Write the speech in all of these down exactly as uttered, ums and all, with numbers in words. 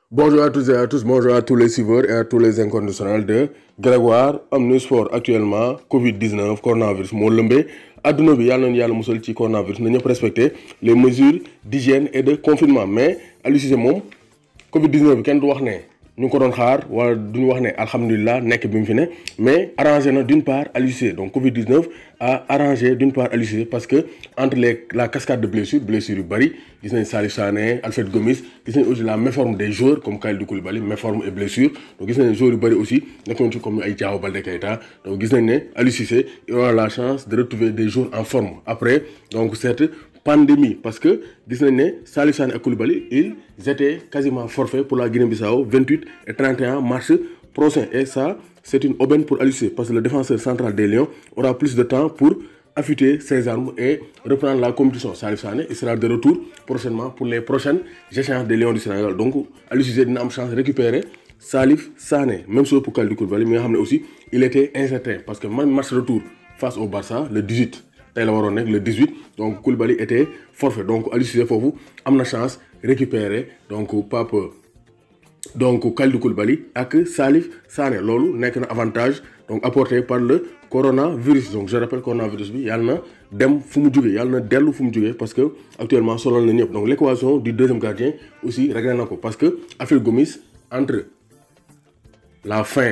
Bonjour à tous et à tous, bonjour à tous les suiveurs et à tous les inconditionnels de Grégoire Omnisport. Actuellement Covid dix-neuf coronavirus moo lëmbee adduna bi yàlla nañu yàlla musal ci coronavirus na ñëpp respecter les mesures d'hygiène et de confinement mais Aliou Cissé moom Covid dix-neuf bi kenn du wax ne ñu ngi ko doon xaar wala duñu wax ne alhamdulilah nekk bi mu fi ne mais arrangé na d'une part Aliou Cissé donc Covid dix-neuf a arrangé d'une part Aliou Cissé parce que entre les la cascade de blessures blessures yu bëri gis nañ Salif Sané Alfred Gomis gis nañ aussi la méforme des joueurs comme Kalidou Koulibaly méforme et blessure donc gis nañ ne joueurs yu bëri aussi nekkoon ci comme ay Diao Baldé Keita donc gis nañ ne Aliou Cissé il aura la chance de retrouver des joueurs en forme après donc cette pandémie parce que gis nañ ne Salif Sané ak Koulibaly ils étaient quasiment forfaits pour la Guinée-Bissau vingt-huit et trente et un mars prochain et ça c'est une aubaine pour Aliou Cissé parce que le défenseur central des Lions aura plus de temps pour affûter ses armes et reprendre la compétition. Salif Sané il sera de retour prochainement pour les prochaines échéances des Lions du Sénégal donc Aliou Cissé dina am chance de récupérer Salif Sané même chose pour Kalidou Koulibaly mi nga xam ne aussi il était incertain parce que même match retour face au Barça le dix-huit tey la waroon nekk le dix-huit donc Koulibaly était forfait donc Aliou Cissé foofu am na chance récupérer donc Pape donc Kalidou Koulibaly ak Salif Sané loolu nekk na avantage donc apporté par le coronavirus donc je rappelle coronavirus bi yàlla na dem fu mu jógee yàlla na dellu fu mu jógee parce que actuellement solal na ñëpp donc l'équation du deuxième gardien aussi réglé na ko parce que Alfred Gomis entre la fin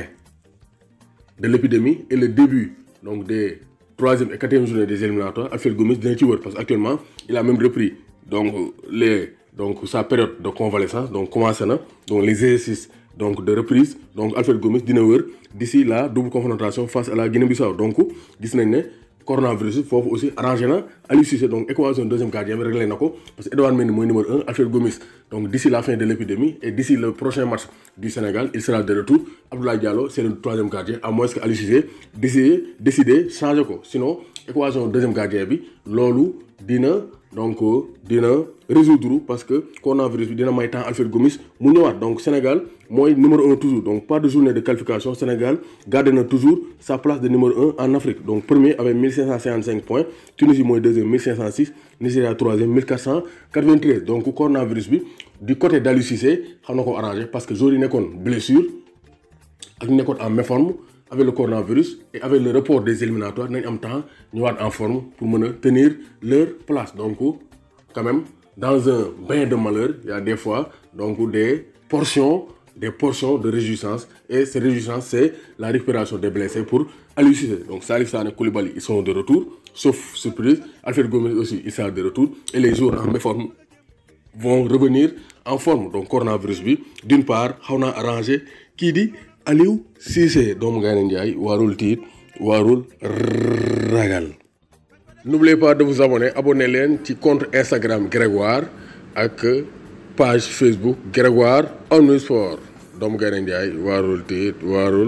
de l'épidémie et le début donc des troisième et quatrième journée des éliminatoires Alfred Gomis dina ci wër parce que actuellement il a même repris donc les donc sa période de convalescence donc commencé na donc les exercices donc de reprise donc Alfred Gomis dina wër d'ici la double confrontation face à la Guinée-Bissau donc gis nañ ne coronavirus foofu aussi arrangé na Aliou Cissé donc équation deuxième gardien bi réglé na ko parce que Edouard Mendy mooy numéro un Alfred Gomis donc d'ici la fin de l'épidémie et d'ici le prochain match du Sénégal il sera de retour Abdoulaye Diallo c'est le troisième gardien à moins que Aliou Cissé décidé décidé changer ko sinon équation deuxième gardien bi loolu dina donc dina résoudre parce que coronavirus bi dina may temps Alfred Gomis mu ñëwaat donc Sénégal mooy numéro un toujours donc pas de journée de qualification Sénégal garde na toujours sa place de numéro un en Afrique donc premier avec mille cinq cent cinquante-cinq points Tunisie mooy deuxième mille cinq cent six Nigeria troisième mille quatre cent quatre-vingt-treize donc coronavirus bi du côté d'Aliou Cissé xam na ko arrangé parce que joueurs yi nekkoon blessure ak nekkoon en méforme avec le coronavirus et avec le report des éliminatoires nañ am temps ñëwaat en forme pour mën a tenir leur place donc quand même dans un bain de malheur il y a des fois donc des portions des portions de réjouissance et ces réjouissances c'est la récupération des blessés pour Aliou Cissé donc Salif Sané Koulibaly ils sont de retour sauf surprise Alfred Gomis aussi il sera de retour et les joueurs en méforme vont revenir en forme donc coronavirus bi d'une part xaw naa arrangé kii di Aliou Cissé doomu Gaynde Njaay warul tiit warul ragal. N'oubliez pas de vous abonner abonné leen ci compte Instagram Grégoire ak page Facebook Grégoire Omnisport doomu Gaynde Njaay warul tiit warul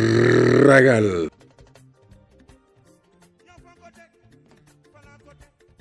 ragal.